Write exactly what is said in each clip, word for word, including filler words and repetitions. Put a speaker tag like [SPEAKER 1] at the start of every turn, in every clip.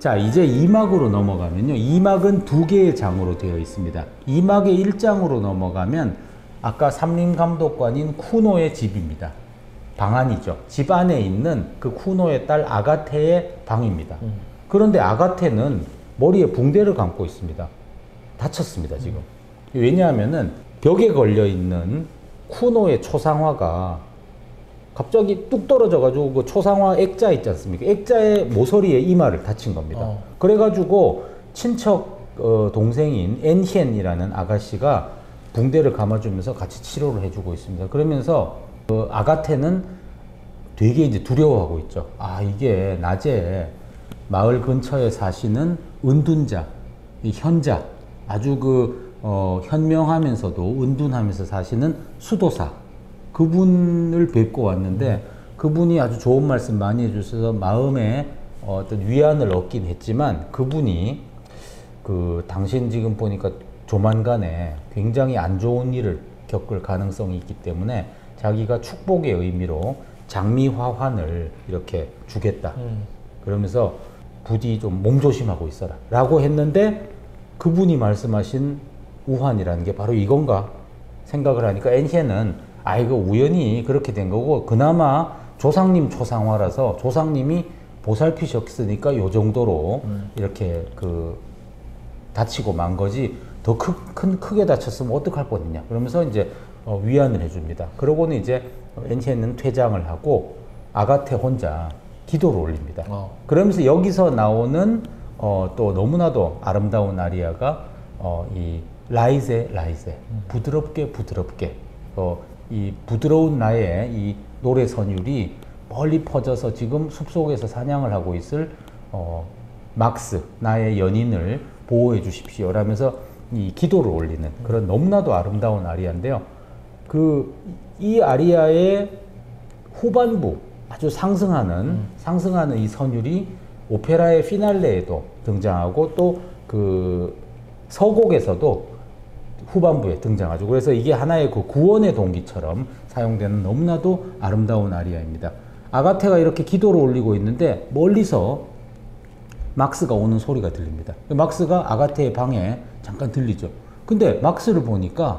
[SPEAKER 1] 자, 이제 이 막으로 넘어가면요. 이 막은 두 개의 장으로 되어 있습니다. 이 막의 일 장으로 넘어가면 아까 삼림감독관인 쿠노의 집입니다. 방 안이죠. 집 안에 있는 그 쿠노의 딸 아가테의 방입니다. 음. 그런데 아가테는 머리에 붕대를 감고 있습니다. 다쳤습니다, 지금. 음. 왜냐하면은 벽에 걸려 있는 쿠노의 초상화가 갑자기 뚝 떨어져가지고 그 초상화 액자 있지 않습니까? 액자의 모서리에 이마를 다친 겁니다. 어. 그래가지고 친척 어, 동생인 엔히엔이라는 아가씨가 붕대를 감아주면서 같이 치료를 해주고 있습니다. 그러면서 그 아가테는 되게 이제 두려워하고 있죠. 아, 이게 낮에 마을 근처에 사시는 은둔자, 이 현자, 아주 그 어, 현명하면서도 은둔하면서 사시는 수도사, 그분을 뵙고 왔는데 그분이 아주 좋은 말씀 많이 해주셔서 마음에 어떤 위안을 얻긴 했지만, 그분이 그 당신 지금 보니까 조만간에 굉장히 안 좋은 일을 겪을 가능성이 있기 때문에 자기가 축복의 의미로 장미화환을 이렇게 주겠다. 음. 그러면서 부디 좀 몸조심하고 있어라 라고 했는데, 그분이 말씀하신 우환이라는 게 바로 이건가 생각을 하니까 엔히엔은 아, 이거 우연히 그렇게 된 거고, 그나마 조상님 초상화라서 조상님이 보살피셨으니까 요 정도로 음. 이렇게 그 다치고 만 거지, 더 크, 큰, 크게 다쳤으면 어떡할 뻔했냐. 그러면서 이제 어, 위안을 해줍니다. 그러고는 이제 엔히엔은 퇴장을 하고 아가테 혼자 기도를 올립니다. 어. 그러면서 여기서 나오는 어, 또 너무나도 아름다운 아리아가 어, 이 라이제 라이제, 음. 부드럽게 부드럽게, 어, 이 부드러운 나의 이 노래 선율이 멀리 퍼져서 지금 숲속에서 사냥을 하고 있을 어, 막스, 나의 연인을 보호해 주십시오 라면서 이 기도를 올리는 그런 너무나도 아름다운 아리아인데요. 그 이 아리아의 후반부 아주 상승하는 음. 상승하는 이 선율이 오페라의 피날레에도 등장하고 또 그 서곡에서도 후반부에 등장하죠. 그래서 이게 하나의 그 구원의 동기처럼 사용되는 너무나도 아름다운 아리아입니다. 아가테가 이렇게 기도를 올리고 있는데 멀리서 막스가 오는 소리가 들립니다. 막스가 아가테의 방에 잠깐 들리죠. 근데 막스를 보니까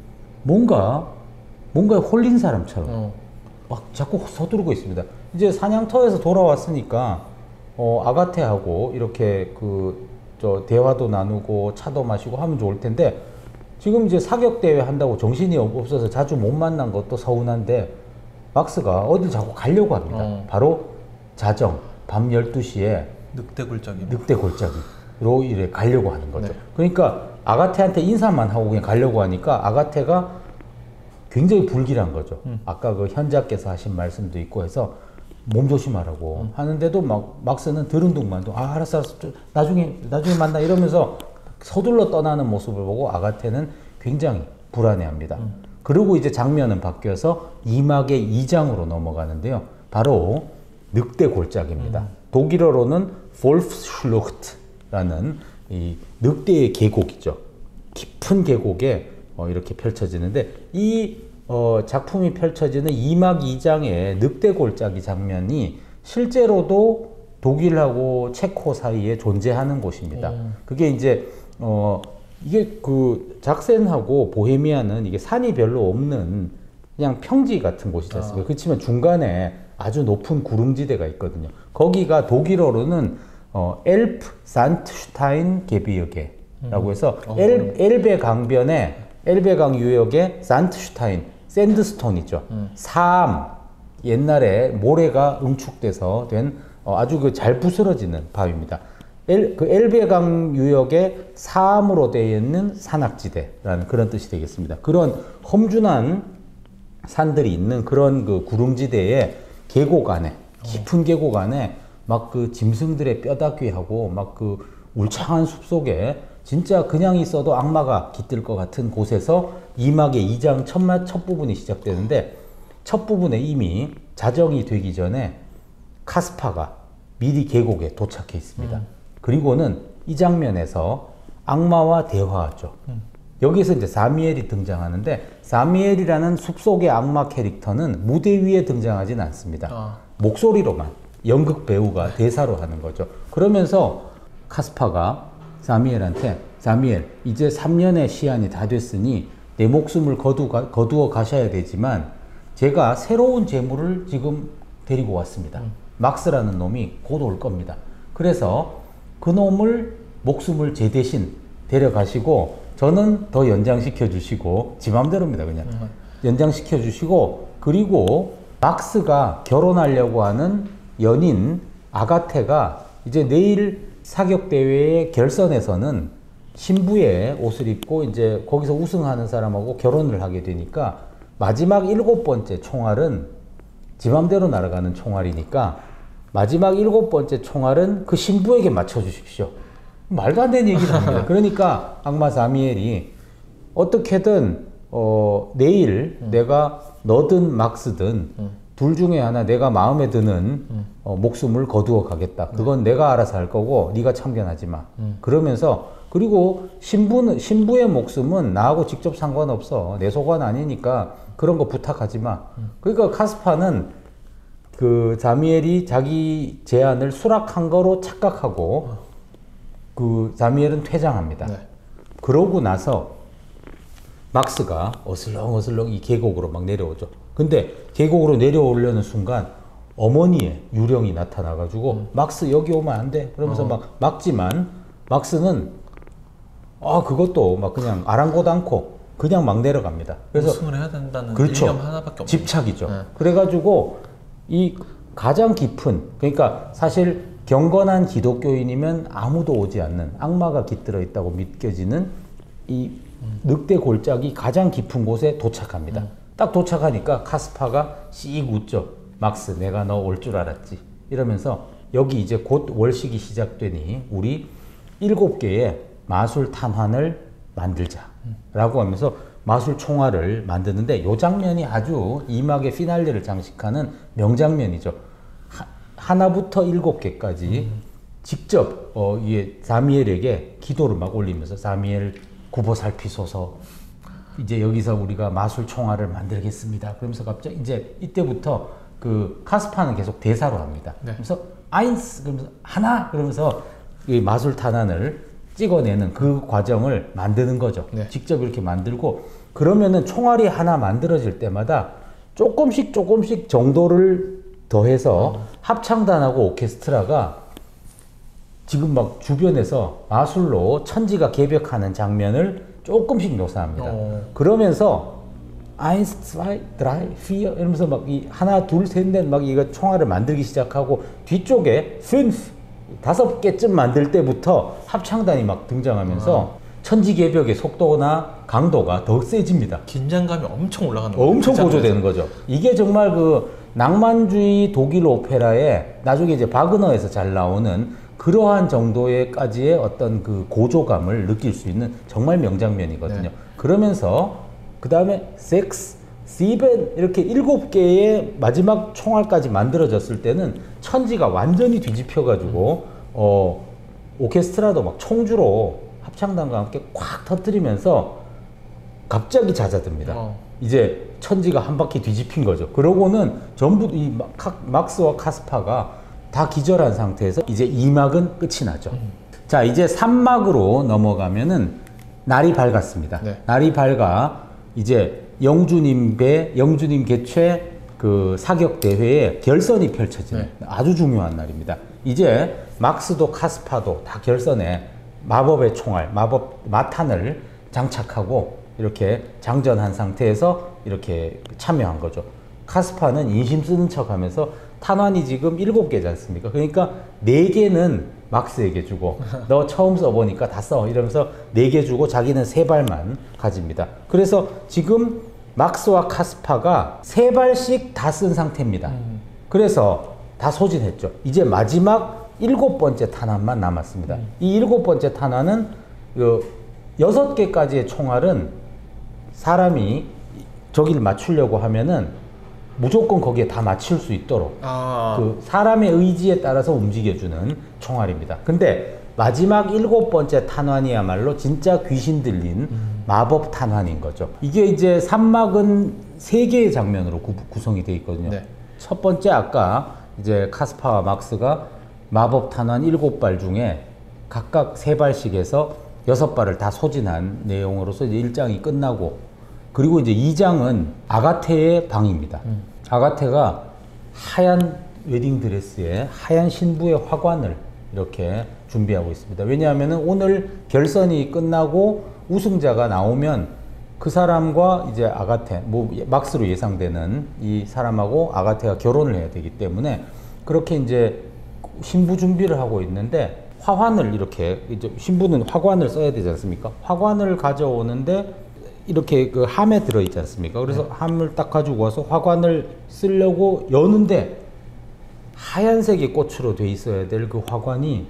[SPEAKER 1] 뭔가 뭔가에 홀린 사람처럼 어. 막 자꾸 서두르고 있습니다. 이제 사냥터에서 돌아왔으니까 어, 아가테하고 이렇게 그 저 대화도 나누고 차도 마시고 하면 좋을 텐데, 지금 이제 사격 대회 한다고 정신이 없어서 자주 못 만난 것도 서운한데 막스가 어딜 자꾸 가려고 합니다. 어. 바로 자정 밤 열두 시에
[SPEAKER 2] 늑대 골짜기
[SPEAKER 1] 늑대 골짜기로 이래 가려고 하는 거죠. 네. 그러니까 아가테한테 인사만 하고 그냥 가려고 하니까 아가테가 굉장히 불길한 거죠. 음. 아까 그 현자께서 하신 말씀도 있고 해서 몸조심하라고 음. 하는데도 막 막스는 들은 둥만도 아 알았어 알았어 나중에 나중에 만나 이러면서 서둘러 떠나는 모습을 보고 아가테는 굉장히 불안해합니다. 음. 그리고 이제 장면은 바뀌어서 이 막의 이 장으로 넘어가는데요. 바로 늑대 골짜기입니다. 음. 독일어로는 볼프슐루흐트라는 이 늑대의 계곡이죠. 깊은 계곡에 어, 이렇게 펼쳐지는데 이 어, 작품이 펼쳐지는 이 막 이 장의 늑대 골짜기 장면이 실제로도 독일하고 체코 사이에 존재하는 곳입니다. 음. 그게 이제 어, 이게 그 작센하고 보헤미아는 이게 산이 별로 없는 그냥 평지 같은 곳이지 않습니까? 아. 그렇지만 중간에 아주 높은 구릉지대가 있거든요. 거기가 독일어로는 어, 엘프 산트슈타인 게비어게라고 해서 음. 엘, 엘베 강변에 엘베강 유역의 산트슈타인 샌드스톤이죠. 음. 사암, 옛날에 모래가 응축돼서 된 어, 아주 그 잘 부스러지는 바위입니다. 엘, 그 엘베강 유역의 사암으로 되어 있는 산악지대라는 그런 뜻이 되겠습니다. 그런 험준한 산들이 있는 그런 그 구릉지대의 계곡 안에, 깊은 계곡 안에 막 그 짐승들의 뼈다귀하고 막 그 울창한 숲속에 진짜 그냥 있어도 악마가 깃들 것 같은 곳에서 이 막의 이 장 첫, 첫 부분이 시작되는데, 첫 부분에 이미 자정이 되기 전에 카스파가 미리 계곡에 도착해 있습니다. 음. 그리고는 이 장면에서 악마와 대화하죠. 음. 여기서 이제 사미엘이 등장하는데, 사미엘이라는 숲속의 악마 캐릭터는 무대 위에 등장하진 않습니다. 아. 목소리로만 연극 배우가 대사로 하는 거죠. 그러면서 카스파가 자미엘한테 자미엘 이제 삼 년의 시한이 다 됐으니 내 목숨을 거두, 거두어 가셔야 되지만 제가 새로운 재물을 지금 데리고 왔습니다. 음. 막스라는 놈이 곧 올 겁니다. 그래서 그 놈을 목숨을 제 대신 데려가시고 저는 더 연장시켜 주시고 지 맘대로입니다. 그냥 음. 연장시켜 주시고 그리고 막스가 결혼하려고 하는 연인 아가테가 이제 내일 사격 대회의 결선에서는 신부의 옷을 입고 이제 거기서 우승하는 사람하고 결혼을 하게 되니까 마지막 일곱 번째 총알은 지 맘대로 날아가는 총알이니까 마지막 일곱 번째 총알은 그 신부에게 맞춰 주십시오. 말도 안 되는 얘기를 합니다. 그러니까 악마 자미엘이 어떻게든 어 내일 음. 내가 너든 막스든 음. 둘 중에 하나 내가 마음에 드는 음. 어, 목숨을 거두어 가겠다. 그건 네. 내가 알아서 할 거고 네가 참견하지 마. 음. 그러면서 그리고 신부는 신부의 목숨은 나하고 직접 상관없어. 내 소관 아니니까 그런 거 부탁하지 마. 음. 그러니까 카스파는 그 자미엘이 자기 제안을 수락한 거로 착각하고 어. 그 자미엘은 퇴장합니다. 네. 그러고 나서 막스가 어슬렁어슬렁 이 계곡으로 막 내려오죠. 근데 계곡으로 내려오려는 순간 어머니의 유령이 나타나가지고 음. 막스 여기 오면 안 돼. 그러면서 어. 막 막지만 막스는 아 그것도 막 그냥 아랑곳 않고 그냥 막 내려갑니다. 그래서
[SPEAKER 2] 우승을 해야 된다는
[SPEAKER 1] 그렇죠.
[SPEAKER 2] 일념 하나밖에 없는
[SPEAKER 1] 집착이죠.
[SPEAKER 2] 네.
[SPEAKER 1] 그래가지고 이 가장 깊은 그러니까 사실 경건한 기독교인이면 아무도 오지 않는 악마가 깃들어 있다고 믿겨지는 이 음. 늑대 골짜기 가장 깊은 곳에 도착합니다. 음. 딱 도착하니까 카스파가 씩 웃죠. 막스 내가 너 올 줄 알았지 이러면서 여기 이제 곧 월식이 시작되니 우리 일곱 개의 마술 탄환을 만들자 라고 하면서 마술 총알을 만드는데 이 장면이 아주 이 막의 피날레를 장식하는 명장면이죠. 하, 하나부터 일곱 개까지 음. 직접 어, 이게 자미엘에게 기도를 막 올리면서 자미엘 굽어 살피소서 이제 여기서 우리가 마술 총알을 만들겠습니다. 그러면서 갑자기 이제 이때부터 그 카스파는 계속 대사로 합니다. 네. 그래서 아인스 그러면서 하나 그러면서 이 마술 탄환을 찍어내는 그 과정을 만드는 거죠. 네. 직접 이렇게 만들고 그러면은 총알이 하나 만들어질 때마다 조금씩 조금씩 정도를 더해서 어. 합창단하고 오케스트라가 지금 막 주변에서 마술로 천지가 개벽하는 장면을 조금씩 묘사합니다. 어. 그러면서 아인스, 스와이, 드라이, 피어 이러면서 막 이 하나, 둘, 셋, 넷 막 이거 총알을 만들기 시작하고 뒤쪽에 핀프 다섯 개쯤 만들 때부터 합창단이 막 등장하면서 어. 천지개벽의 속도나 강도가 더 세집니다.
[SPEAKER 2] 긴장감이 엄청 올라가는 거예요.
[SPEAKER 1] 엄청 고조되는 거죠. 이게 정말 그 낭만주의 독일 오페라에 나중에 이제 바그너에서 잘 나오는 그러한 정도의까지의 어떤 그 고조감을 느낄 수 있는 정말 명장면이거든요. 네. 그러면서 그 다음에 섹스, 시벤 이렇게 일곱 개의 마지막 총알까지 만들어졌을 때는 천지가 완전히 뒤집혀가지고 음. 어 오케스트라도 막 총주로 합창단과 함께 꽉 터뜨리면서 갑자기 잦아듭니다. 어. 이제 천지가 한 바퀴 뒤집힌 거죠. 그러고는 전부 이 막스와 카스파가 다 기절한 상태에서 이제 이 막은 끝이 나죠. 음. 자 이제 삼 막으로 넘어가면은 날이 밝았습니다. 네. 날이 밝아 이제 영주님 배, 영주님 개최 그 사격 대회에 결선이 펼쳐지는 네. 아주 중요한 날입니다. 이제 막스도 카스파도 다 결선에 마법의 총알, 마법 마탄을 장착하고 이렇게 장전한 상태에서 이렇게 참여한 거죠. 카스파는 인심 쓰는 척 하면서 탄환이 지금 일곱 개지 않습니까? 그러니까 네 개는 막스에게 주고 너 처음 써보니까 다 써 이러면서 네 개 주고 자기는 세 발만 가집니다. 그래서 지금 막스와 카스파가 세 발씩 다 쓴 상태입니다. 음. 그래서 다 소진했죠. 이제 마지막 일곱 번째 탄환만 남았습니다. 음. 이 일곱 번째 탄환은 그 여섯 개까지의 총알은 사람이 저기를 맞추려고 하면은 무조건 거기에 다 맞출 수 있도록 아. 그 사람의 의지에 따라서 움직여주는 총알입니다. 근데 마지막 일곱 번째 탄환이야말로 진짜 귀신 들린 음. 마법 탄환인 거죠. 이게 이제 삼 막은 세 개의 장면으로 구, 구성이 되어 있거든요. 네. 첫 번째 아까 이제 카스파와 막스가 마법 탄환 일곱 발 중에 각각 세 발씩 해서 여섯 발을 다 소진한 내용으로서 이제 일 장이 끝나고, 그리고 이제 이 장은 아가테의 방입니다. 음. 아가테가 하얀 웨딩 드레스에 하얀 신부의 화관을 이렇게 준비하고 있습니다. 왜냐하면 오늘 결선이 끝나고 우승자가 나오면 그 사람과 이제 아가테, 뭐 막스로 예상되는 이 사람하고 아가테가 결혼을 해야 되기 때문에 그렇게 이제 신부 준비를 하고 있는데, 화환을 이렇게 이제 신부는 화관을 써야 되지 않습니까? 화관을 가져오는데 이렇게 그 함에 들어 있지 않습니까? 그래서 네. 함을 딱 가지고 와서 화관을 쓰려고 여는데 하얀색의 꽃으로 돼 있어야 될 그 화관이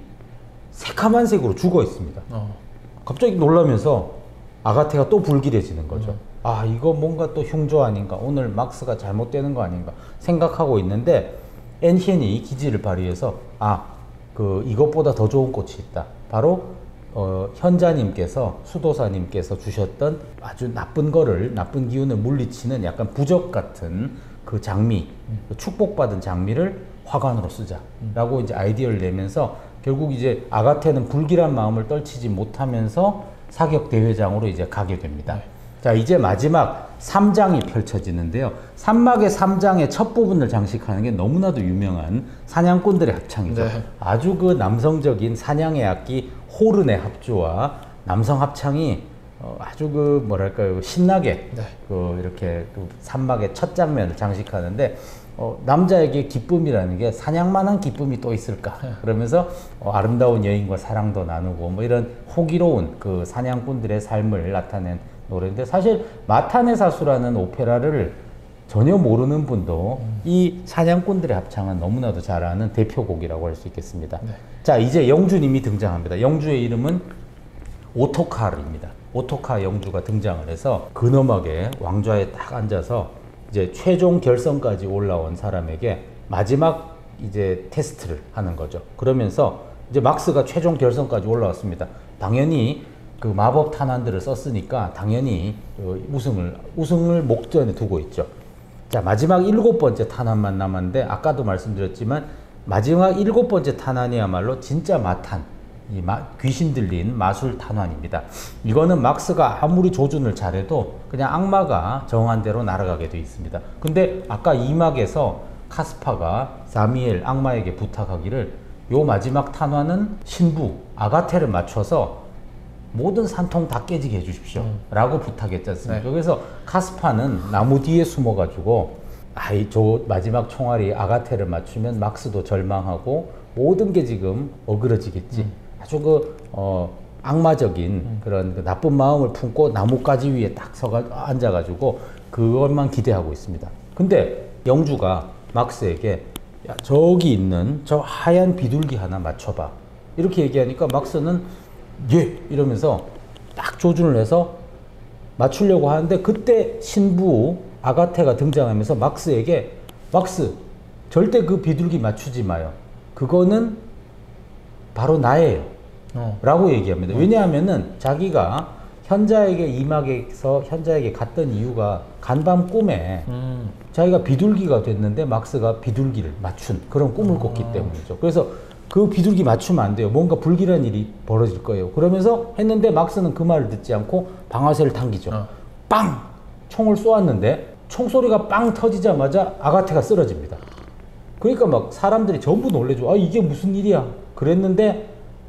[SPEAKER 1] 새카만 색으로 죽어 있습니다. 어. 갑자기 놀라면서 아가테가 또 불길해지는 거죠. 음. 아, 이거 뭔가 또 흉조 아닌가, 오늘 막스가 잘못되는 거 아닌가 생각하고 있는데, 엔히엔이 기지를 발휘해서 아, 그 이것보다 더 좋은 꽃이 있다. 바로 어, 현자님께서, 수도사님께서 주셨던 아주 나쁜 거를, 나쁜 기운을 물리치는 약간 부적 같은 그 장미, 음. 그 축복받은 장미를 화관으로 쓰자라고 음. 이제 아이디어를 내면서 결국 이제 아가테는 불길한 마음을 떨치지 못하면서 사격 대회장으로 이제 가게 됩니다. 네. 자, 이제 마지막 삼 장이 펼쳐지는데요. 삼막의 삼 장의 첫 부분을 장식하는 게 너무나도 유명한 사냥꾼들의 합창이죠. 네. 아주 그 남성적인 사냥의 악기 호른의 합주와 남성 합창이 어, 아주 그 뭐랄까요, 신나게 네. 그 이렇게 그 삼막의 첫 장면을 장식하는데, 어, 남자에게 기쁨이라는 게 사냥만한 기쁨이 또 있을까? 네. 그러면서 어, 아름다운 여인과 사랑도 나누고 뭐 이런 호기로운 그 사냥꾼들의 삶을 나타낸 노래인데, 사실 마타네 사수라는 오페라를 전혀 모르는 분도 음. 이 사냥꾼들의 합창은 너무나도 잘 아는 대표곡이라고 할 수 있겠습니다. 네. 자, 이제 영주님이 등장합니다. 영주의 이름은 오토카르입니다. 오토카 영주가 등장을 해서 근엄하게 왕좌에 딱 앉아서 이제 최종 결선까지 올라온 사람에게 마지막 이제 테스트를 하는 거죠. 그러면서 이제 막스가 최종 결선까지 올라왔습니다. 당연히 그 마법 탄환들을 썼으니까 당연히 우승을 우승을 목전에 두고 있죠. 자, 마지막 일곱 번째 탄환만 남았는데, 아까도 말씀드렸지만 마지막 일곱 번째 탄환이야말로 진짜 마탄, 이 마, 귀신 들린 마술 탄환입니다. 이거는 막스가 아무리 조준을 잘해도 그냥 악마가 정한 대로 날아가게 돼 있습니다. 근데 아까 이 막에서 카스파가 사미엘 악마에게 부탁하기를 요 마지막 탄환은 신부 아가테를 맞춰서 모든 산통 다 깨지게 해주십시오 음. 라고 부탁했지 않습니까? 네. 그래서 카스파는 나무 뒤에 숨어가지고 아이 저 마지막 총알이 아가테를 맞추면 막스도 절망하고 모든 게 지금 어그러지겠지. 음. 아주 그 어, 악마적인 음. 그런 그 나쁜 마음을 품고 나뭇가지 위에 딱 서가 앉아가지고 그것만 기대하고 있습니다. 근데 영주가 막스에게 야, 저기 있는 저 하얀 비둘기 하나 맞춰봐 이렇게 얘기하니까 막스는 예 이러면서 딱 조준을 해서 맞추려고 하는데, 그때 신부 아가테가 등장하면서 막스에게 막스 절대 그 비둘기 맞추지 마요. 그거는 바로 나예요. 어. 라고 얘기합니다. 어. 왜냐하면은 자기가 현자에게 이막에서 현자에게 갔던 이유가 간밤 꿈에 음. 자기가 비둘기가 됐는데 막스가 비둘기를 맞춘 그런 꿈을 꿨기 어. 때문이죠. 그래서 그 비둘기 맞추면 안 돼요. 뭔가 불길한 일이 벌어질 거예요. 그러면서 했는데 막스는 그 말을 듣지 않고 방아쇠를 당기죠. 어. 빵! 총을 쏘았는데 총소리가 빵 터지자마자 아가테가 쓰러집니다. 그러니까 막 사람들이 전부 놀래죠. 아, 이게 무슨 일이야? 그랬는데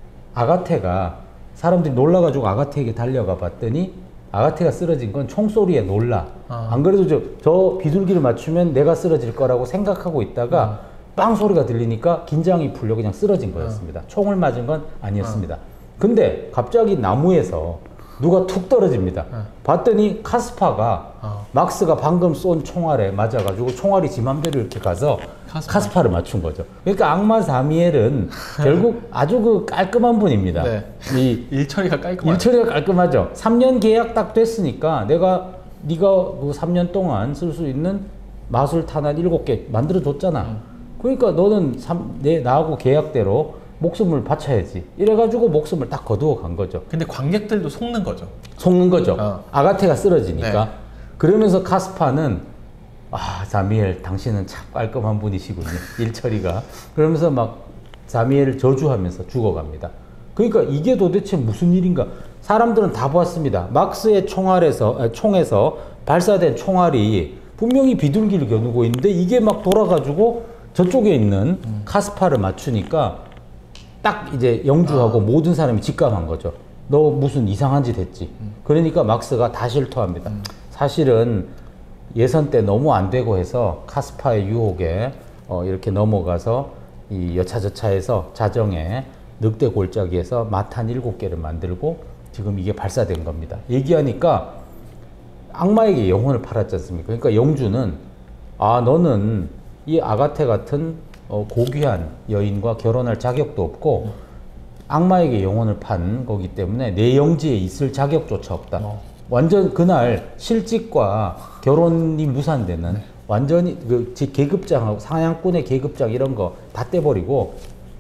[SPEAKER 1] 아가테가, 사람들이 놀라가지고 아가테에게 달려가 봤더니 아가테가 쓰러진 건 총소리에 놀라. 어. 안 그래도 저, 저 비둘기를 맞추면 내가 쓰러질 거라고 생각하고 있다가 어. 빵 소리가 들리니까 긴장이 풀려 그냥 쓰러진 거였습니다. 어. 총을 맞은 건 아니었습니다. 어. 근데 갑자기 나무에서 누가 툭 떨어집니다. 어. 봤더니 카스파가 어. 막스가 방금 쏜 총알에 맞아가지고 총알이 지 맘대로 이렇게 가서 카스파. 카스파를 맞춘 거죠. 그러니까 악마 사미엘은 결국 아주 그 깔끔한 분입니다.
[SPEAKER 2] 네.
[SPEAKER 1] 이
[SPEAKER 2] 일처리가 깔끔하죠.
[SPEAKER 1] 일처리가 깔끔하죠. 삼 년 계약 딱 됐으니까 내가 네가 그 삼 년 동안 쓸 수 있는 마술 탄환 일곱 개 만들어 줬잖아. 음. 그러니까 너는 삼, 내, 나하고 계약대로 목숨을 바쳐야지. 이래가지고 목숨을 딱 거두어 간 거죠.
[SPEAKER 2] 근데 관객들도 속는 거죠.
[SPEAKER 1] 속는 거죠.
[SPEAKER 2] 어.
[SPEAKER 1] 아가테가 쓰러지니까.
[SPEAKER 2] 네.
[SPEAKER 1] 그러면서 카스파는 아, 사미엘 당신은 참 깔끔한 분이시군요. 일처리가. 그러면서 막 사미엘을 저주하면서 죽어갑니다. 그러니까 이게 도대체 무슨 일인가? 사람들은 다 보았습니다. 막스의 총알에서 아, 총에서 발사된 총알이 분명히 비둘기를 겨누고 있는데 이게 막 돌아가지고 저쪽에 있는 음. 카스파를 맞추니까 딱 이제 영주하고 아. 모든 사람이 직감한 거죠. 너 무슨 이상한 짓 했지. 음. 그러니까 막스가 다 실토합니다. 음. 사실은 예선 때 너무 안 되고 해서 카스파의 유혹에 어, 이렇게 넘어가서 이 여차저차해서 자정에 늑대 골짜기에서 마탄 일곱 개를 만들고 지금 이게 발사된 겁니다. 얘기하니까 악마에게 영혼을 팔았지 않습니까? 그러니까 영주는 아 너는 이 아가테 같은 어, 고귀한 여인과 결혼할 자격도 없고 악마에게 영혼을 판 거기 때문에 내 영지에 있을 자격조차 없다. 어. 완전 그날 실직과 결혼이 무산되는 네. 완전히 그 계급장하고 사냥꾼의 계급장 이런 거 다 떼버리고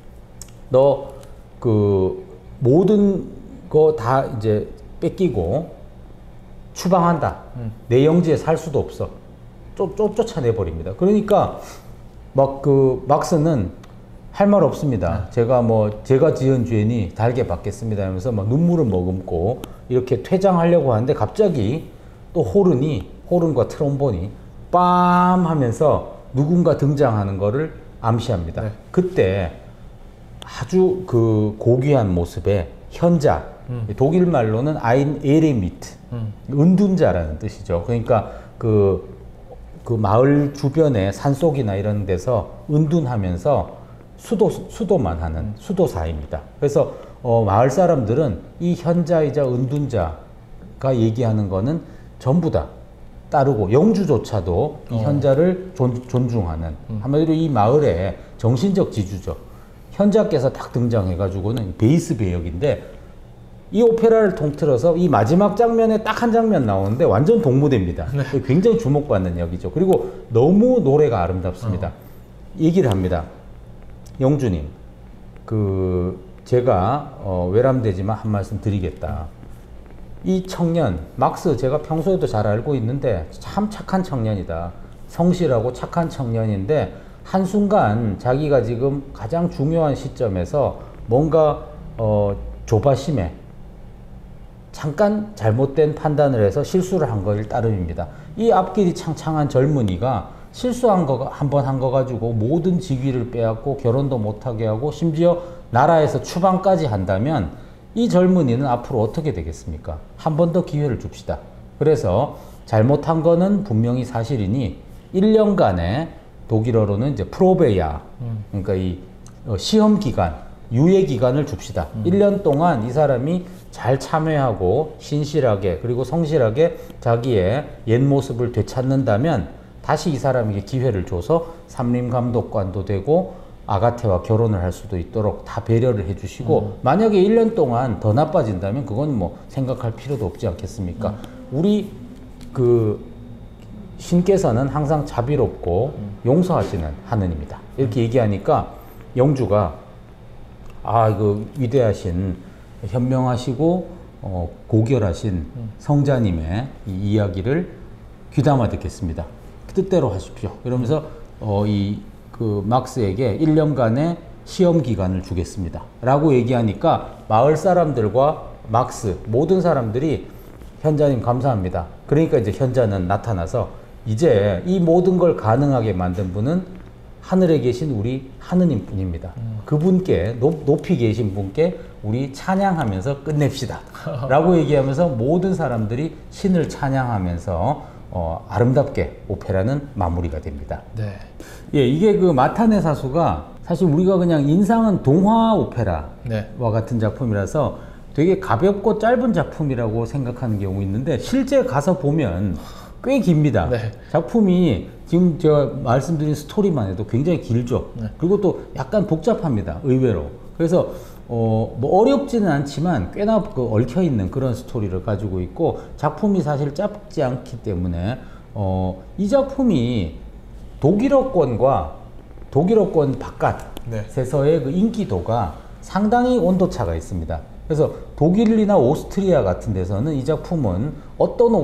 [SPEAKER 1] 너 그 모든 거 다 이제 뺏기고 추방한다. 음. 내 영지에 살 수도 없어. 쫓, 쫓, 쫓아내버립니다. 그러니까 막 그 막스는 할 말 없습니다. 네. 제가 뭐 제가 지은 죄니 달게 받겠습니다 하면서 막 눈물을 머금고 이렇게 퇴장하려고 하는데 갑자기 또 호른이 호른과 트롬본이 빰 하면서 누군가 등장하는 거를 암시합니다. 네. 그때 아주 그 고귀한 모습의 현자, 음. 독일 말로는 아인 에레미트, 음. 은둔자라는 뜻이죠. 그러니까 그, 그 마을 주변의 산속이나 이런 데서 은둔하면서 수도, 수도만 하는 음. 수도사입니다. 그래서 어, 마을 사람들은 이 현자이자 은둔자가 얘기하는 거는 전부 다 따르고 영주조차도 이 어. 현자를 존, 존중하는 음. 한마디로 이 마을의 정신적 지주죠. 현자께서 딱 등장해가지고는 베이스 배역인데 이 오페라를 통틀어서 이 마지막 장면에 딱 한 장면 나오는데 완전 동무대입니다. 네. 굉장히 주목받는 역이죠. 그리고 너무 노래가 아름답습니다. 어. 얘기를 합니다. 영주님, 그 제가 어, 외람되지만 한 말씀 드리겠다. 이 청년, 막스 제가 평소에도 잘 알고 있는데 참 착한 청년이다. 성실하고 착한 청년인데 한순간 자기가 지금 가장 중요한 시점에서 뭔가 어, 조바심에 잠깐 잘못된 판단을 해서 실수를 한 것일 따름입니다. 이 앞길이 창창한 젊은이가 실수한 거 한 번 한 거 가지고 모든 직위를 빼앗고 결혼도 못하게 하고 심지어 나라에서 추방까지 한다면 이 젊은이는 앞으로 어떻게 되겠습니까? 한 번 더 기회를 줍시다. 그래서 잘못한 거는 분명히 사실이니 일 년간의 독일어로는 이제 프로베야, 음. 그러니까 이 시험 기간, 유예 기간을 줍시다. 음. 일 년 동안 이 사람이 잘 참여하고 신실하게 그리고 성실하게 자기의 옛 모습을 되찾는다면 다시 이 사람에게 기회를 줘서 삼림감독관도 되고 아가테와 결혼을 할 수도 있도록 다 배려를 해주시고 음. 만약에 일 년 동안 더 나빠진다면 그건 뭐 생각할 필요도 없지 않겠습니까? 음. 우리 그 신께서는 항상 자비롭고 음. 용서하시는 하느님이다. 이렇게 음. 얘기하니까 영주가 아, 그 위대하신 현명하시고 어, 고결하신 음. 성자님의 이 이야기를 귀담아 듣겠습니다. 뜻대로 하십시오. 이러면서 음. 어, 이 그 막스에게 일 년간의 시험 기간을 주겠습니다. 라고 얘기하니까 마을 사람들과 막스 모든 사람들이 현자님 감사합니다. 그러니까 이제 현자는 나타나서 이제 이 모든 걸 가능하게 만든 분은 하늘에 계신 우리 하느님 뿐입니다. 음. 그분께 높, 높이 계신 분께 우리 찬양하면서 끝냅시다. 라고 얘기하면서 모든 사람들이 신을 찬양하면서 어, 아름답게 오페라는 마무리가 됩니다.
[SPEAKER 2] 네.
[SPEAKER 1] 예, 이게 그 마탄의 사수가 사실 우리가 그냥 인상은 동화 오페라와 네. 같은 작품이라서 되게 가볍고 짧은 작품이라고 생각하는 경우 있는데 실제 가서 보면 꽤 깁니다. 네. 작품이 지금 제가 말씀드린 스토리만 해도 굉장히 길죠. 네. 그리고 또 약간 복잡합니다. 의외로. 그래서 어, 뭐 어렵지는 않지만 꽤나 그 얽혀있는 그런 스토리를 가지고 있고 작품이 사실 짧지 않기 때문에 어, 이 작품이 독일어권과 독일어권 바깥에서의 네. 그 인기도가 상당히 온도차가 있습니다. 그래서 독일이나 오스트리아 같은 데서는 이 작품은 어떤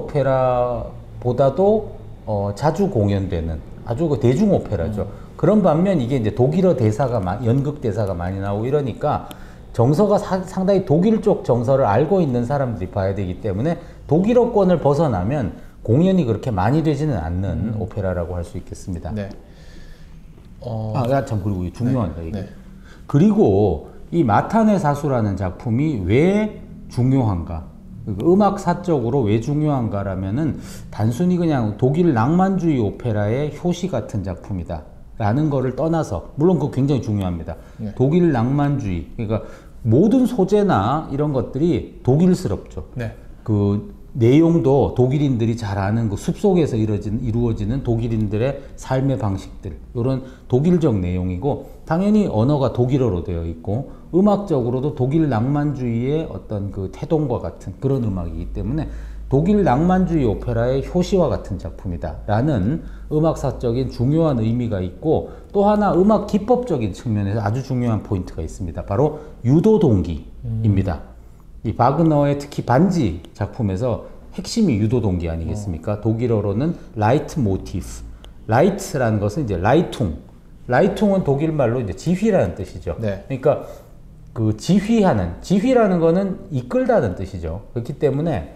[SPEAKER 1] 오페라보다도 어, 자주 공연되는 아주 그 대중 오페라죠. 음. 그런 반면 이게 이제 독일어 대사가 연극 대사가 많이 나오고 이러니까 정서가 사, 상당히 독일 쪽 정서를 알고 있는 사람들이 봐야 되기 때문에 독일어권을 벗어나면 공연이 그렇게 많이 되지는 않는
[SPEAKER 2] 음.
[SPEAKER 1] 오페라라고 할 수 있겠습니다.
[SPEAKER 2] 네. 어...
[SPEAKER 1] 아, 참 그리고 중요한 거
[SPEAKER 2] 네.
[SPEAKER 1] 이게.
[SPEAKER 2] 네.
[SPEAKER 1] 그리고 이 마탄의 사수라는 작품이 왜 중요한가? 음악사적으로 왜 중요한가라면은 단순히 그냥 독일 낭만주의 오페라의 효시 같은 작품이다 라는 거를 떠나서, 물론 그거 굉장히 중요합니다.
[SPEAKER 2] 네.
[SPEAKER 1] 독일 낭만주의, 그러니까 모든 소재나 이런 것들이 독일스럽죠.
[SPEAKER 2] 네.
[SPEAKER 1] 그 내용도 독일인들이 잘 아는 그 숲속에서 이루어지는, 이루어지는 독일인들의 삶의 방식들, 이런 독일적 내용이고, 당연히 언어가 독일어로 되어 있고 음악적으로도 독일 낭만주의의 어떤 그 태동과 같은 그런 음악이기 때문에 독일 낭만주의 오페라의 효시와 같은 작품이다 라는 음악사적인 중요한 의미가 있고, 또 하나 음악 기법적인 측면에서 아주 중요한 포인트가 있습니다. 바로 유도 동기입니다. 음. 이 바그너의 특히 반지 작품에서 핵심이 유도 동기 아니겠습니까? 어. 독일어로는 라이트 모티프. 라이트라는 것은 이제 라이퉁. 라이퉁은 독일 말로 이제 지휘라는 뜻이죠.
[SPEAKER 2] 네.
[SPEAKER 1] 그러니까 그 지휘하는, 지휘라는 거는 이끌다는 뜻이죠. 그렇기 때문에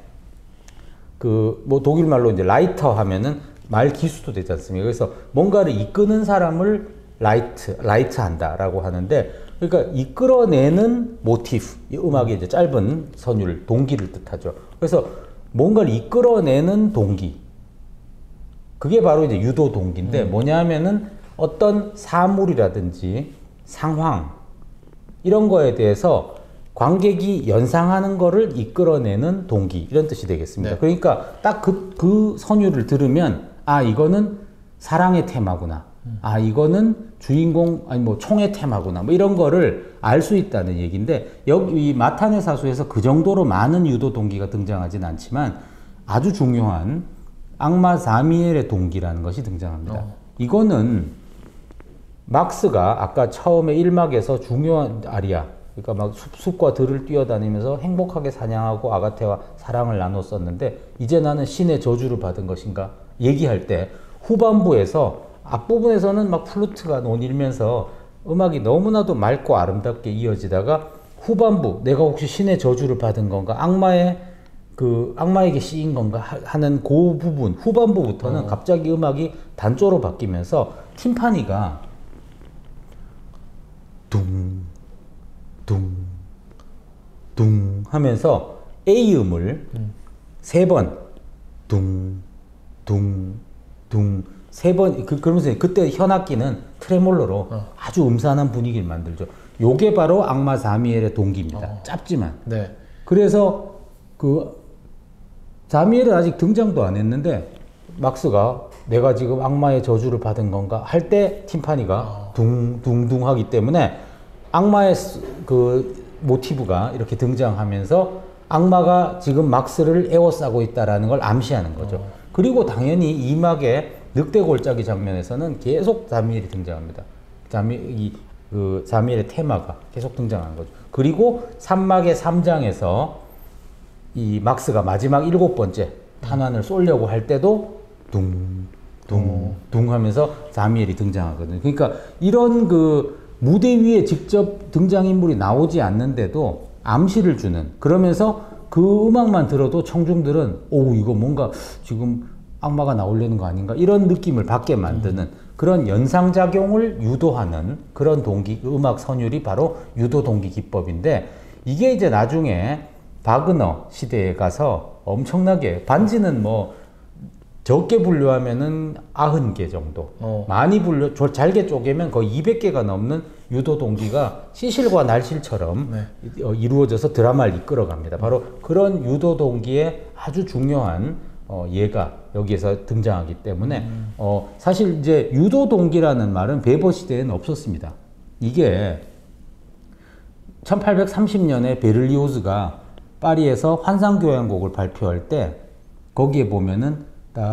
[SPEAKER 1] 그 뭐 독일 말로 이제 라이터 하면은 말 기수도 되지 않습니까? 그래서 뭔가를 이끄는 사람을 라이트, 라이트 한다라고 하는데, 그러니까 이끌어내는 모티프, 이 음악의 이제 짧은 선율, 동기를 뜻하죠. 그래서 뭔가를 이끌어내는 동기, 그게 바로 이제 유도 동기인데, 음. 뭐냐 하면은 어떤 사물이라든지 상황 이런 거에 대해서 관객이 연상하는 거를 이끌어내는 동기, 이런 뜻이 되겠습니다. 네. 그러니까 딱 그, 그 선율을 들으면 아, 이거는 사랑의 테마구나, 음. 아, 이거는 주인공 아니 뭐 총의 테마구나, 뭐 이런 거를 알 수 있다는 얘기인데, 여기 이 마탄의 사수에서 그 정도로 많은 유도 동기가 등장하진 않지만 아주 중요한 악마 자미엘의 동기라는 것이 등장합니다. 어. 이거는 막스가 아까 처음에 일 막에서 중요한 아리아, 그러니까 막 숲, 숲과 들을 뛰어다니면서 행복하게 사냥하고 아가테와 사랑을 나눴었는데 이제 나는 신의 저주를 받은 것인가 얘기할 때 후반부에서, 앞부분에서는 막 플루트가 논일면서 음악이 너무나도 맑고 아름답게 이어지다가 후반부, 내가 혹시 신의 저주를 받은 건가, 악마의 그 악마에게 씌인 건가 하는 그 부분 후반부부터는 어. 갑자기 음악이 단조로 바뀌면서 팀파니가 둥, 둥, 둥 하면서 A음을 음. 세 번, 둥, 둥, 둥, 세 번, 그, 그러면서 그때 현악기는 트레몰로로 어. 아주 음산한 분위기를 만들죠. 요게 바로 악마 자미엘의 동기입니다. 어. 짧지만. 네. 그래서 그 자미엘은 아직 등장도 안 했는데 막스가 내가 지금 악마의 저주를 받은 건가 할 때 팀파니가 어. 둥둥둥 하기 때문에 악마의 그 모티브가 이렇게 등장하면서 악마가 지금 막스를 에워싸고 있다라는 걸 암시하는 거죠. 어. 그리고 당연히 이 막의 늑대 골짜기 장면에서는 계속 자미엘이 등장합니다. 자미, 이, 그 자미엘의 테마가 계속 등장하는 거죠. 그리고 삼 막의 삼 장에서 이 막스가 마지막 일곱 번째 탄환을 쏘려고 할 때도 둥, 둥, 둥 하면서 자미엘이 등장하거든요. 그러니까 이런 그 무대 위에 직접 등장인물이 나오지 않는데도 암시를 주는, 그러면서 그 음악만 들어도 청중들은 오, 이거 뭔가 지금 악마가 나오려는 거 아닌가 이런 느낌을 받게 만드는 그런 연상작용을 유도하는 그런 동기, 음악 선율이 바로 유도 동기 기법인데, 이게 이제 나중에 바그너 시대에 가서 엄청나게, 반지는 뭐 적게 분류하면은 아흔 개 정도, 어. 많이 분류, 잘게 쪼개면 거의 이백 개가 넘는 유도 동기가 시실과 날실처럼 네. 어, 이루어져서 드라마를 이끌어갑니다. 바로 그런 유도 동기의 아주 중요한 어, 예가 여기에서 등장하기 때문에 음. 어, 사실 이제 유도 동기라는 말은 베버 시대에는 없었습니다. 이게 천팔백삼십 년에 베를리오즈가 파리에서 환상교향곡을 발표할 때 거기에 보면은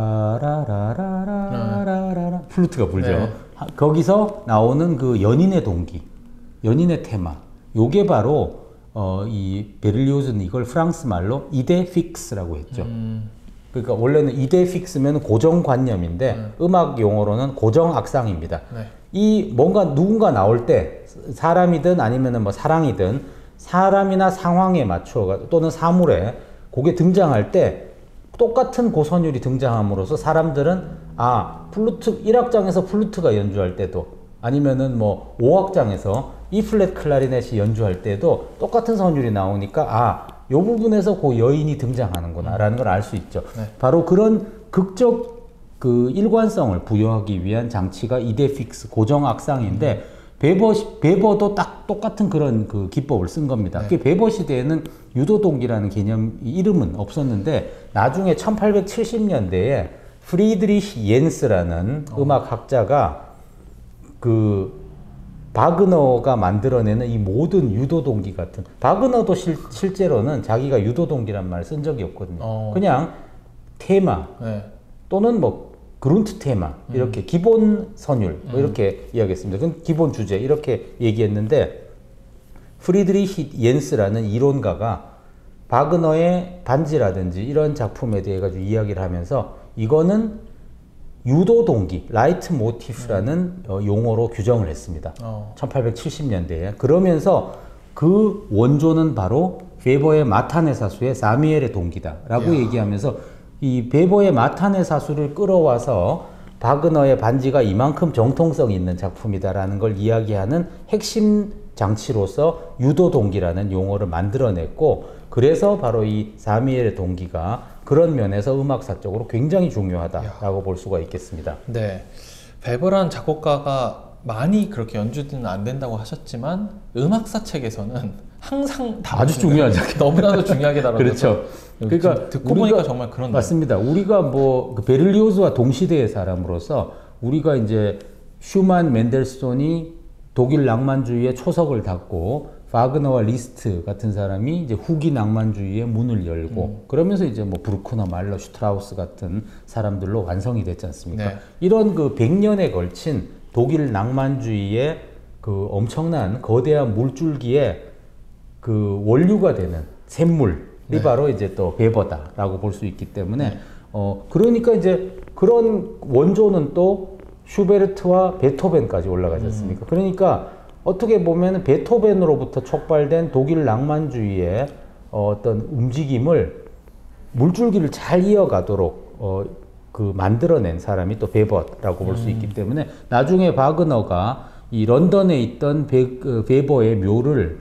[SPEAKER 1] 따라라라라라라 플루트가 불죠. 네. 거기서 나오는 그 연인의 동기, 연인의 테마, 요게 바로 어, 이 베를리오즈는 이걸 프랑스 말로 이데 픽스라고 했죠. 음. 그러니까 원래는 이데 픽스면 고정관념인데 음. 음악 용어로는 고정악상입니다. 네. 이 뭔가 누군가 나올 때 사람이든 아니면은 뭐 사랑이든 사람이나 상황에 맞춰 또는 사물에 그게 등장할 때 똑같은 고선율이 등장함으로써 사람들은 아 플루트 일 악장에서 플루트가 연주할 때도 아니면은 뭐 오 악장에서 E 플랫 클라리넷이 연주할 때도 똑같은 선율이 나오니까 아 요 부분에서 그 여인이 등장하는구나 라는 걸 알 수 있죠.
[SPEAKER 2] 네.
[SPEAKER 1] 바로 그런 극적 그 일관성을 부여하기 위한 장치가 이데픽스 고정 악상인데 베버, 베버도 딱 똑같은 그런 그 기법을 쓴 겁니다.
[SPEAKER 2] 네.
[SPEAKER 1] 그 베버 시대에는 유도동기라는 개념, 이름은 없었는데 나중에 천팔백칠십 년대에 프리드리히 옌스라는
[SPEAKER 2] 어.
[SPEAKER 1] 음악학자가 그 바그너가 만들어내는 이 모든 유도동기 같은 바그너도 실, 실제로는 자기가 유도동기란 말을 쓴 적이 없거든요.
[SPEAKER 2] 어.
[SPEAKER 1] 그냥 테마
[SPEAKER 2] 네.
[SPEAKER 1] 또는 뭐 그룬트 테마 이렇게
[SPEAKER 2] 음.
[SPEAKER 1] 기본 선율 뭐
[SPEAKER 2] 음.
[SPEAKER 1] 이렇게 이야기했습니다. 그건 기본 주제 이렇게 얘기했는데 프리드리히 옌스라는 이론가가 바그너의 반지라든지 이런 작품에 대해 가지고 이야기를 하면서 이거는 유도 동기, 라이트 모티프라는 음. 어, 용어로 규정을 했습니다.
[SPEAKER 2] 어.
[SPEAKER 1] 천팔백칠십 년대에. 그러면서 그 원조는 바로 베버의 마타네 사수의 사미엘의 동기다라고
[SPEAKER 2] 이야.
[SPEAKER 1] 얘기하면서 이 베버의 마타네 사수를 끌어와서 바그너의 반지가 이만큼 정통성 있는 작품이다라는 걸 이야기하는 핵심 장치로서 유도 동기라는 용어를 만들어냈고 그래서 바로 이 사미엘의 동기가 그런 면에서 음악사적으로 굉장히 중요하다라고 볼 수가 있겠습니다.
[SPEAKER 2] 네, 베버란 작곡가가 많이 그렇게 연주는 안 된다고 하셨지만 음악사 책에서는 항상 다
[SPEAKER 1] 아주 중요하죠.
[SPEAKER 2] 너무나도 중요하게 다뤄서
[SPEAKER 1] 그렇죠. 그러니까
[SPEAKER 2] 듣고 보니까 정말 그런
[SPEAKER 1] 맞습니다. 우리가 뭐 그 베를리오즈와 동시대의 사람으로서 우리가 이제 슈만, 멘델스존이 독일 낭만주의의 초석을 닫고 바그너와 리스트 같은 사람이 이제 후기 낭만주의의 문을 열고 음. 그러면서 이제 뭐 브루크너, 말러, 슈트라우스 같은 사람들로 완성이 됐지 않습니까?
[SPEAKER 2] 네.
[SPEAKER 1] 이런 그 백 년에 걸친 독일 낭만주의의 그 엄청난 거대한 물줄기에 그 원류가 되는 샘물이
[SPEAKER 2] 네.
[SPEAKER 1] 바로 이제 또 베버다라고 볼 수 있기 때문에 네. 어 그러니까 이제 그런 원조는 또 슈베르트와 베토벤까지 올라가지 않습니까? 음. 그러니까 어떻게 보면 베토벤으로부터 촉발된 독일 낭만주의의 어, 어떤 움직임을 물줄기를 잘 이어가도록 어, 그 만들어낸 사람이 또 베버라고 볼 수 있기 때문에 나중에 바그너가 이 런던에 있던 베, 그 베버의 묘를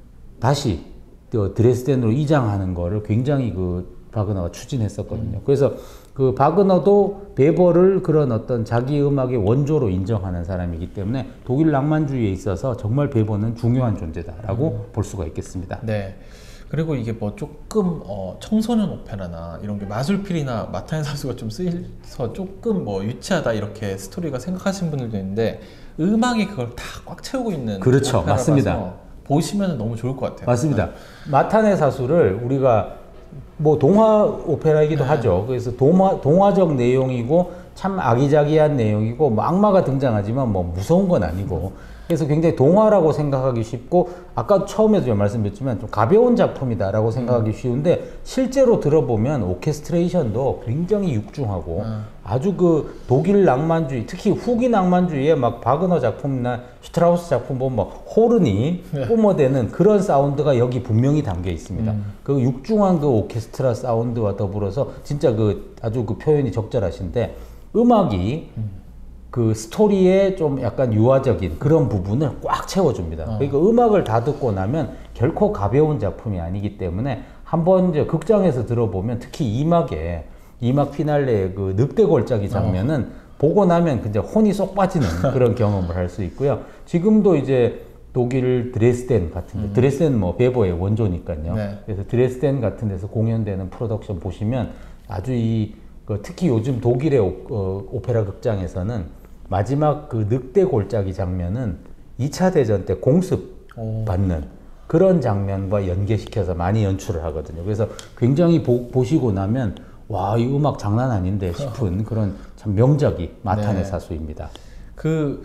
[SPEAKER 1] 다시 드레스덴으로 이장하는 거를 굉장히 그 바그너가 추진했었거든요. 음. 그래서 그 바그너도 베버를 그런 어떤 자기 음악의 원조로 인정하는 사람이기 때문에 독일 낭만주의에 있어서 정말 베버는 중요한 존재다라고 음. 볼 수가 있겠습니다.
[SPEAKER 2] 네. 그리고 이게 뭐 조금 어 청소년 오페라나 이런 게 마술필이나 마타네 사수가 좀 쓰여서 조금 뭐 유치하다 이렇게 스토리가 생각하시는 분들도 있는데 음악이 그걸 다 꽉 채우고 있는
[SPEAKER 1] 그렇죠. 맞습니다.
[SPEAKER 2] 보시면 너무 좋을 것 같아요.
[SPEAKER 1] 맞습니다. 네. 마타네 사수를 우리가 뭐 동화 오페라이기도 네. 하죠. 그래서 동화, 동화적 내용이고 참 아기자기한 내용이고 뭐 악마가 등장하지만 뭐 무서운 건 아니고 그래서 굉장히 동화라고 생각하기 쉽고 아까 처음에도 말씀드렸지만 좀 가벼운 작품이다라고 생각하기 쉬운데 실제로 들어보면 오케스트레이션도 굉장히 육중하고 음. 아주 그 독일 낭만주의 특히 후기 낭만주의의 막 바그너 작품이나 슈트라우스 작품 보면 막 호른이 네. 뿜어대는 그런 사운드가 여기 분명히 담겨 있습니다. 음. 그 육중한 그 오케스트라 사운드와 더불어서 진짜 그 아주 그 표현이 적절하신데 음악이 음. 그 스토리에 좀 약간 유화적인 그런 부분을 꽉 채워줍니다. 어. 그러니까 음악을 다 듣고 나면 결코 가벼운 작품이 아니기 때문에 한번 이제 극장에서 들어보면 특히 이막에 이막 피날레의 그 늑대 골짜기 장면은 어. 보고 나면 그냥 혼이 쏙 빠지는 그런 경험을 할 수 있고요. 지금도 이제 독일 드레스덴 같은 데, 음. 드레스덴 뭐 베버의 원조니까요. 네. 그래서 드레스덴 같은 데서 공연되는 프로덕션 보시면 아주 이 그 특히 요즘 독일의 오, 어, 오페라 극장에서는 마지막 그 늑대 골짜기 장면은 이 차 대전 때 공습 오. 받는 그런 장면과 연계시켜서 많이 연출을 하거든요. 그래서 굉장히 보, 보시고 나면 와, 이 음악 장난 아닌데 싶은 그런 참 명작이 마타네 네. 사수입니다.
[SPEAKER 2] 그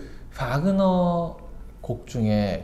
[SPEAKER 2] 바그너 곡 중에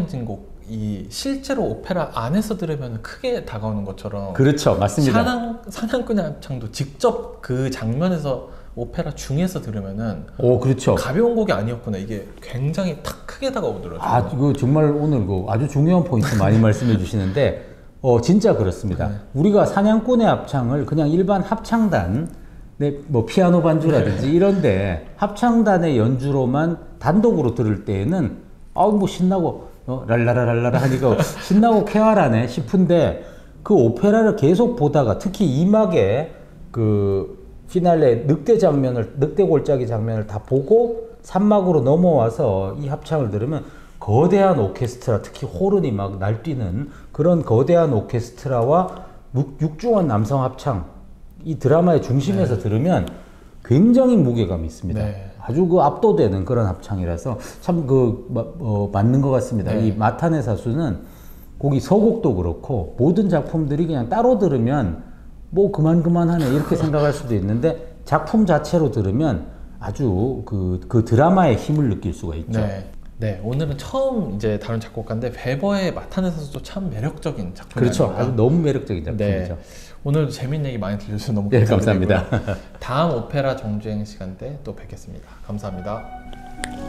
[SPEAKER 2] 결혼행진곡이 실제로 오페라 안에서 들으면 크게 다가오는 것처럼
[SPEAKER 1] 그렇죠. 맞습니다.
[SPEAKER 2] 사냥, 사냥꾼의 합창도 직접 그 장면에서 오페라 중에서 들으면은
[SPEAKER 1] 오, 그렇죠.
[SPEAKER 2] 가벼운 곡이 아니었구나. 이게 굉장히 탁 크게 다가오더라고요.
[SPEAKER 1] 아, 이거 정말 오늘 그 아주 중요한 포인트 많이 말씀해 주시는데, 어, 진짜 그렇습니다.
[SPEAKER 2] 네.
[SPEAKER 1] 우리가 사냥꾼의 합창을 그냥 일반 합창단, 네, 뭐 피아노 반주라든지 이런데 합창단의 연주로만 단독으로 들을 때에는 아우 뭐 신나고 어, 랄라라랄라라 하니까 신나고 쾌활하네 싶은데 그 오페라를 계속 보다가 특히 이 막에 그 피날레 늑대 장면을 늑대 골짜기 장면을 다 보고 삼 막으로 넘어와서 이 합창을 들으면 거대한 오케스트라, 특히 호른이 막 날뛰는 그런 거대한 오케스트라와 육, 육중한 남성 합창, 이 드라마의 중심에서
[SPEAKER 2] 네.
[SPEAKER 1] 들으면 굉장히 무게감이 있습니다.
[SPEAKER 2] 네.
[SPEAKER 1] 아주 그 압도되는 그런 합창이라서 참 그 어, 맞는 것 같습니다.
[SPEAKER 2] 네.
[SPEAKER 1] 이 마타네 사수는 곡이 서곡도 그렇고 모든 작품들이 그냥 따로 들으면 뭐 그만 그만하네 이렇게 생각할 수도 있는데 작품 자체로 들으면 아주 그, 그 드라마의 힘을 느낄 수가 있죠.
[SPEAKER 2] 네. 네, 오늘은 처음 이제 다룬 작곡가인데 베버의 마타네 사수도 참 매력적인 작품이죠.
[SPEAKER 1] 그렇죠. 아주 너무 매력적인 작품이죠.
[SPEAKER 2] 네. 오늘 재밌는 얘기 많이 들려주셔서 너무
[SPEAKER 1] 네,
[SPEAKER 2] 감사드리고요.
[SPEAKER 1] 감사합니다.
[SPEAKER 2] 다음 오페라 정주행 시간 때 또 뵙겠습니다. 감사합니다.